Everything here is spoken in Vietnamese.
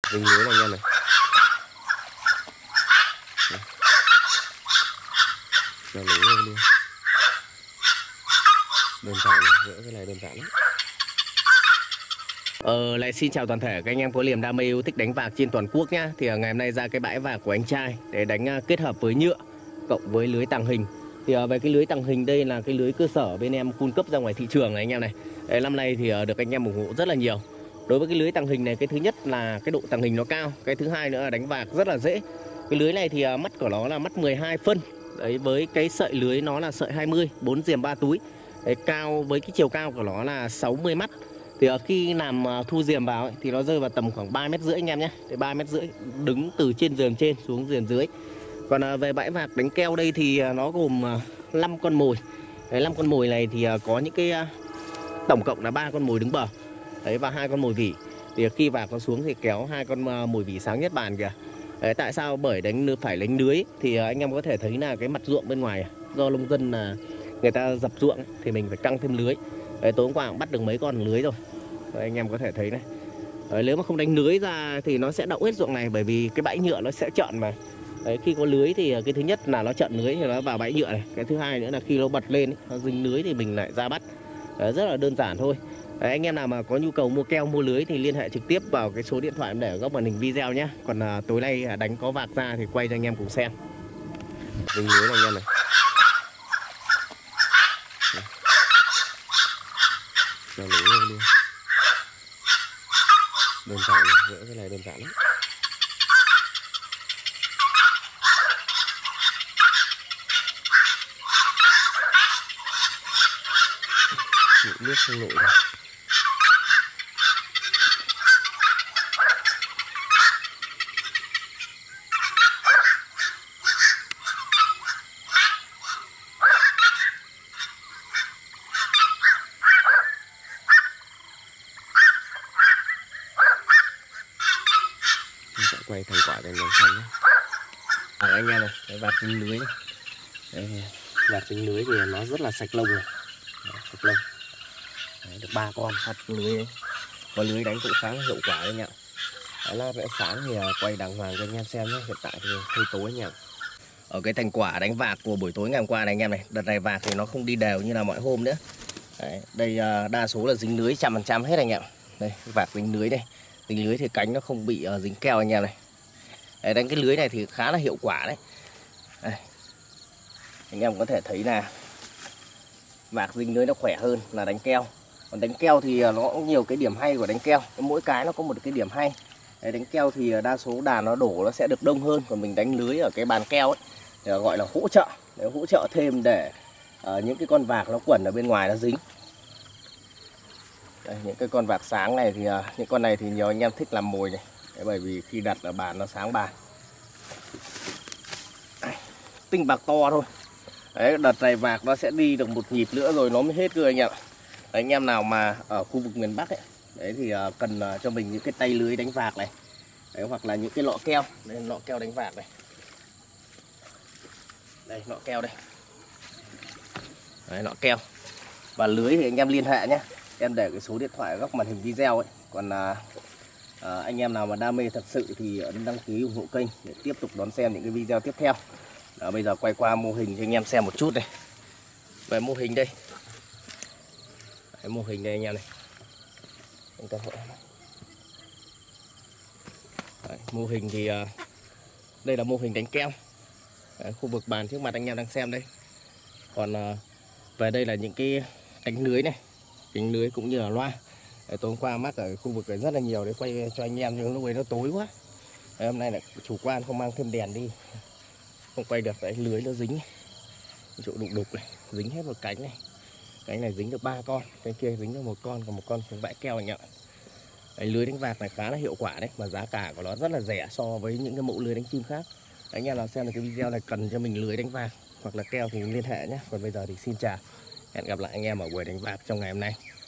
Dính lưới này anh em này. Là lưới lên luôn. Đơn giản này, gỡ cái này đơn giản lắm. Lại xin chào toàn thể các anh em có niềm đam mê yêu thích đánh vạc trên toàn quốc nhá. Thì ngày hôm nay ra cái bãi vạc của anh trai để đánh kết hợp với nhựa cộng với lưới tàng hình. Thì về cái lưới tàng hình đây là cái lưới cơ sở bên em cung cấp ra ngoài thị trường này anh em này. Năm nay thì được anh em ủng hộ rất là nhiều. Đối với cái lưới tàng hình này, cái thứ nhất là cái độ tàng hình nó cao, cái thứ hai nữa là đánh vạc rất là dễ. Cái lưới này thì mắt của nó là mắt 12 phân. Đấy, với cái sợi lưới nó là sợi 20, 4 diềm 3 túi. Đấy, cao với cái chiều cao của nó là 60 mắt. Thì khi làm thu diềm vào ấy, thì nó rơi vào tầm khoảng 3,5 mét anh em nhé. 3,5 mét đứng từ trên giềm trên xuống giềm dưới. Còn về bãi vạc đánh keo đây thì nó gồm 5 con mồi. Đấy, 5 con mồi này thì có những cái tổng cộng là 3 con mồi đứng bờ. Đấy, và 2 con mồi vỉ. Thì khi vạc nó xuống thì kéo 2 con mồi vỉ sáng nhất bàn kìa. Đấy, tại sao? Bởi phải đánh lưới thì anh em có thể thấy là cái mặt ruộng bên ngoài do nông dân là người ta dập ruộng thì mình phải căng thêm lưới. Đấy, tối hôm qua cũng bắt được mấy con lưới rồi. Đấy, anh em có thể thấy này. Đấy, nếu mà không đánh lưới ra thì nó sẽ đậu hết ruộng này, bởi vì cái bãi nhựa nó sẽ trợn mà. Đấy, khi có lưới thì cái thứ nhất là nó trợn lưới thì nó vào bãi nhựa này. Cái thứ hai nữa là khi nó bật lên nó dính lưới thì mình lại ra bắt. Đấy, rất là đơn giản thôi. Đấy, anh em nào mà có nhu cầu mua keo mua lưới thì liên hệ trực tiếp vào cái số điện thoại em để ở góc màn hình video nhé. Còn tối nay đánh có vạc ra thì quay cho anh em cùng xem. Dính lưới này anh em này. Là lưới lên luôn. Đơn giản này, gỡ cái này đơn giản lắm. Nước không nổi đâu. Sẽ quay thành quả để làm xong nhé. Anh em này, cái vạt dính lưới này. Đấy, vạt dính lưới thì nó rất là sạch lông này. Đấy, sạch lông. Đấy, được 3 con phát lưới ấy. Con lưới đánh cũng khá là hiệu quả đấy anh ạ. Lát nữa sáng thì quay đàng hoàng cho anh em xem nhé. Hiện tại thì hơi tối anh em. Ở cái thành quả đánh vạc của buổi tối ngày hôm qua này anh em này. Đợt này vạc thì nó không đi đều như là mọi hôm nữa. Đấy, đây đa số là dính lưới 100% hết anh em. Đây, vạc dính lưới đây. Dính lưới thì cánh nó không bị dính keo anh em này. Đấy, đánh cái lưới này thì khá là hiệu quả đấy. Đây. Anh em có thể thấy là vạc dính lưới nó khỏe hơn là đánh keo. Còn đánh keo thì nó có nhiều cái điểm hay của đánh keo. Mỗi cái nó có một cái điểm hay. Đấy, đánh keo thì đa số đàn nó đổ nó sẽ được đông hơn. Còn mình đánh lưới ở cái bàn keo ấy thì gọi là hỗ trợ. Đấy, hỗ trợ thêm để những cái con vạc nó quẩn ở bên ngoài nó dính. Đây, những cái con vạc sáng này thì những con này thì nhiều anh em thích làm mồi này. Đấy, bởi vì khi đặt ở bàn nó sáng bàn. Đây, tinh bạc to thôi. Đấy, đợt này vạc nó sẽ đi được một nhịp nữa rồi nó mới hết cơ anh em ạ. Đấy, anh em nào mà ở khu vực miền Bắc ấy, đấy thì cần cho mình những cái tay lưới đánh vạc này. Đấy, hoặc là những cái lọ keo. Đây, lọ keo đánh vạc này. Đây, lọ keo đây. Đấy, lọ keo. Và lưới thì anh em liên hệ nhé. Em để cái số điện thoại ở góc màn hình video ấy. Còn anh em nào mà đam mê thật sự thì ấn đăng ký ủng hộ kênh để tiếp tục đón xem những cái video tiếp theo. Đó, bây giờ quay qua mô hình cho anh em xem một chút đây. Về mô hình đây. Đấy, mô hình đây anh em này. Đấy, mô hình thì đây là mô hình đánh keo. Đấy, khu vực bàn trước mặt anh em đang xem đây. Còn về đây là những cái đánh lưới này, kính lưới cũng như là loa. Đấy, tối hôm qua mắc ở khu vực này rất là nhiều để quay cho anh em nhưng lúc ấy nó tối quá. Đấy, hôm nay lại chủ quan không mang thêm đèn đi, không quay được. Đấy, lưới nó dính chỗ đục đục này, dính hết một cánh này. Cánh này dính được 3 con, cái kia dính được 1 con, còn 1 con xuống bãi keo anh ạ. Đấy, lưới đánh vạc này khá là hiệu quả đấy, mà giá cả của nó rất là rẻ so với những cái mẫu lưới đánh chim khác. Anh em nào xem được cái video này cần cho mình lưới đánh vạc hoặc là keo thì liên hệ nhé. Còn bây giờ thì xin chào, hẹn gặp lại anh em ở buổi đánh vạc trong ngày hôm nay.